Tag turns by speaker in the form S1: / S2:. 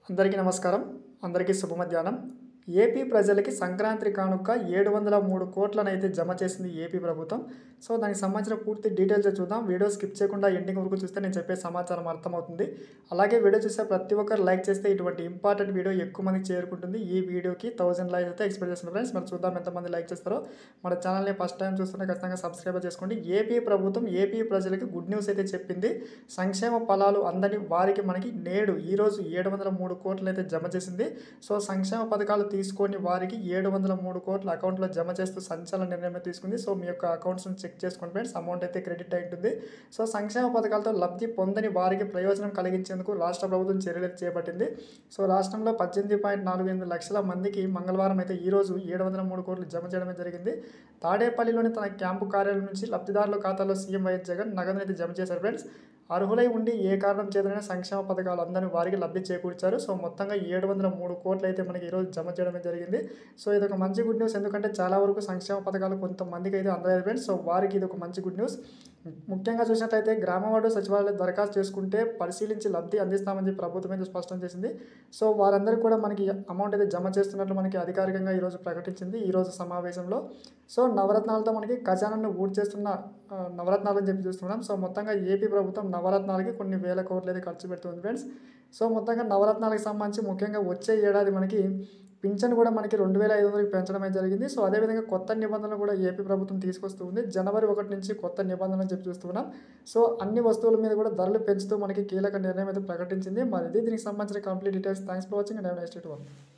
S1: అందరికీ నమస్కారం. అందరికీ శుభ మధ్యాహ్నం. ఏపీ ప్రజలకి సంక్రాంతి కానుక 703 కోట్లనైతే జమ చేసింది ఏపీ ప్రభుత్వం. సో, దానికి సంబంధించిన పూర్తి డీటెయిల్స్ చూద్దాం. వీడియో స్కిప్ చేయకుండా ఎండింగ్ వరకు చూస్తే నేను చెప్పే సమాచారం అర్థమవుతుంది. అలాగే వీడియో చూసే ప్రతి ఒక్కరు లైక్ చేస్తే ఇటువంటి ఇంపార్టెంట్ వీడియో ఎక్కువ మందికి చేరుకుంటుంది. ఈ వీడియోకి 1000 లైక్స్ అయితే ఎక్స్పెక్ట్ చేస్తున్నాను ఫ్రెండ్స్. మరి చూద్దాం ఎంతమంది లైక్ చేస్తారో. మన ఛానల్ని ఫస్ట్ టైం చూస్తుంటే ఖచ్చితంగా సబ్స్క్రైబ్ చేసుకోండి. ఏపీ ప్రభుత్వం ఏపీ ప్రజలకి గుడ్ న్యూస్ అయితే చెప్పింది. సంక్షేమ ఫలాలు అందని వారికి మనకి నేడు ఈరోజు 703 కోట్లు అయితే జమ చేసింది. సో, సంక్షేమ పథకాలు తీసుకొని వారికి 703 కోట్ల అకౌంట్లో జమ చేస్తూ సంచలన నిర్ణయం తీసుకుంది. సో, మీ యొక్క అకౌంట్స్ని చెక్ చేసుకోండి ఫ్రెండ్స్. అమౌంట్ అయితే క్రెడిట్ అయి ఉంటుంది. సో, సంక్షేమ పథకాలతో లబ్ధి పొందని వారికి ప్రయోజనం కలిగించేందుకు రాష్ట్ర ప్రభుత్వం చర్యలు చేపట్టింది. సో, రాష్ట్రంలో 18.48 లక్షల మందికి మంగళవారం అయితే ఈరోజు 703 కోట్లు జమ చేయడమే జరిగింది. తాడేపల్లిలోని తన క్యాంపు కార్యాలయం నుంచి లబ్ధిదారుల ఖాతాలో సీఎం వైఎస్ జగన్ నగదునైతే జమ చేశారు ఫ్రెండ్స్. అర్హులై ఉండి ఏ కారణం చేతనైనా సంక్షేమ పథకాలు అందని వారికి లబ్ధి చేకూర్చారు. సో, మొత్తంగా 703 కోట్లు అయితే మనకి ఈరోజు జమ చేయడమే జరిగింది. సో, ఇది ఒక మంచి గుడ్ న్యూస్. ఎందుకంటే చాలా వరకు సంక్షేమ పథకాలు కొంతమందికి అయితే అందలేదు ఫ్రెండ్స్. సో, వారికి ఇది ఒక మంచి గుడ్ న్యూస్. ముఖ్యంగా చూసినట్లయితే గ్రామ వార్డు సచివాలయాలు దరఖాస్తు చేసుకుంటే పరిశీలించి లబ్ధి అందిస్తామని చెప్పి ప్రభుత్వం అయితే స్పష్టం చేసింది. సో, వారందరికీ కూడా మనకి అమౌంట్ అయితే జమ చేస్తున్నట్లు మనకి అధికారికంగా ఈరోజు ప్రకటించింది ఈరోజు సమావేశంలో. సో, నవరత్నాలతో మనకి ఖజానాను ఊడ్చేస్తున్న నవరత్నాలు అని చెప్పి చూస్తున్నాం. సో, మొత్తంగా ఏపీ ప్రభుత్వం నవరత్నాలకి కొన్ని వేల కోట్లు అయితే ఖర్చు పెడుతుంది ఫ్రెండ్స్. సో, మొత్తంగా నవరత్నాలకు సంబంధించి ముఖ్యంగా వచ్చే ఏడాది మనకి పింఛన్ కూడా మనకి 2500కి పెంచడమే జరిగింది. సో, అదేవిధంగా కొత్త నిబంధనలు కూడా ఏపీ ప్రభుత్వం తీసుకొస్తూ ఉంది. జనవరి 1 నుంచి కొత్త నిబంధనలు అని చెప్పి చూస్తున్నాం. సో, అన్ని వస్తువుల మీద కూడా ధరలు పెంచుతూ మనకి కీలక నిర్ణయం అయితే ప్రకటించింది. మరి ఇది దీనికి సంబంధించిన complete details. Thanks for watching and have a nice day to all.